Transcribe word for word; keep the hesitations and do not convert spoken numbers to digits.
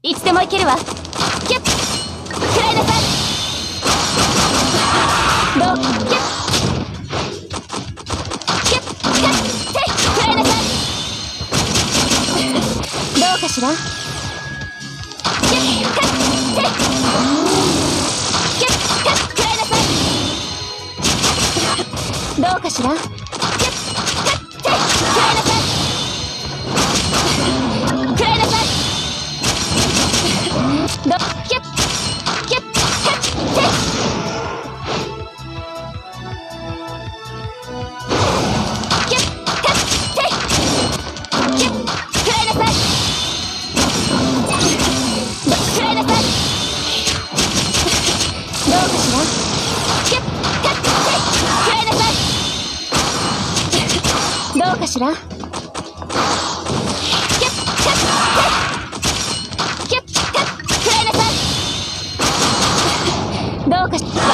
いつでも行けるわ。キュッくらいなさい。どうキュッキュッキュッてくらいなさい。どうかしら。キュッキュッてキュッキュッくらいなさい。どうかしら。キュッキュッてくらいなさい。くらいなさい。どキュッキュッキュッてキュッキュッてキュッくらいなさい。どくらいなさい。どうかしら。キュッキュッてくらいなさい。どうかしら。キュッキュッてキュッキュッくらいなさい。どうかしら。